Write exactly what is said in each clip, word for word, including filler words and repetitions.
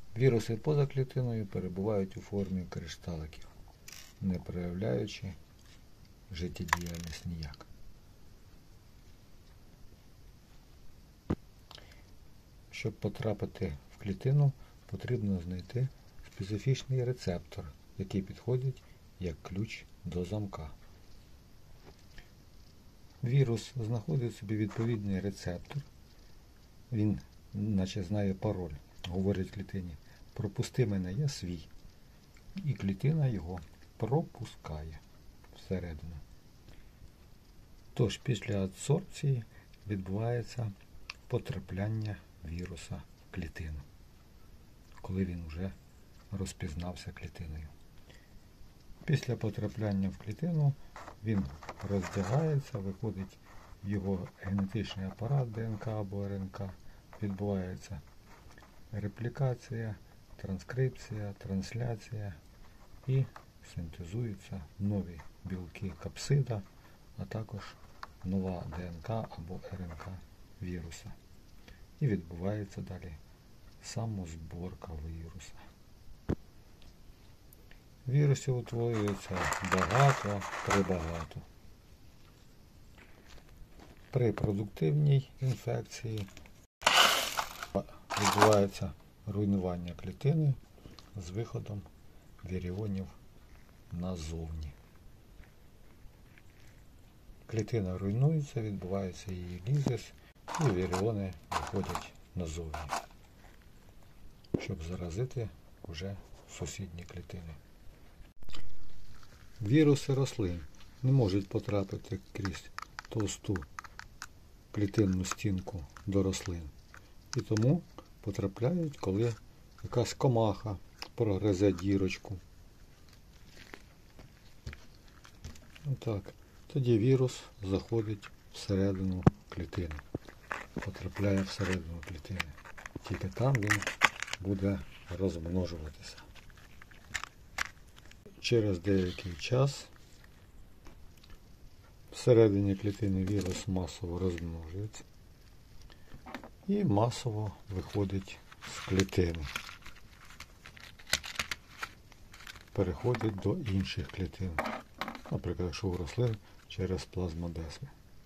Віруси поза клітиною перебувають у формі кришталиків, не проявляючи життєдіяльність ніяк. Щоб потрапити в клітину, потрібно знайти специфічний рецептор, який підходить як ключ до замка. Вірус знаходить собі відповідний рецептор, він наче знає пароль, говорить клітині: пропусти мене, я свій. І клітина його пропускає всередину. Тож після адсорбції відбувається потрапляння віруса в клітину, коли він вже розпізнався клітиною. Після потрапляння в клітину він роздягається, виходить в його генетичний апарат ДНК або РНК, відбувається реплікація, транскрипція, трансляція і синтезуються нові білки капсида, а також нова ДНК або РНК віруса. І відбувається далі самозборка віруса. Вірусів утворюється багато-пребагато. При продуктивній інфекції відбувається руйнування клітини з виходом віріонів назовні. Клітина руйнується, відбувається її лізис, і віріони виходять назовні, щоб заразити вже сусідні клітини. Віруси рослин не можуть потрапити крізь товсту клітинну стінку до рослин. І тому потрапляють, коли якась комаха прогризе дірочку. Отак. Тоді вірус заходить всередину клітини. Потрапляє всередину клітини. Тільки там він буде розмножуватися. Через деякий час всередині клітини вірус масово розмножується і масово виходить з клітини. Переходить до інших клітин. Наприклад, якщо у рослин через плазмодесми.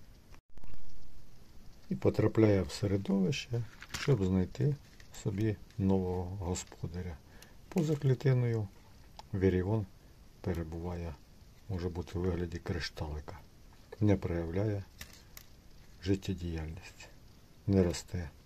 І потрапляє в середовище, щоб знайти собі нового господаря. Поза клітиною віріон перебуває, може бути у вигляді кришталика. Не проявляє життєдіяльність, не росте.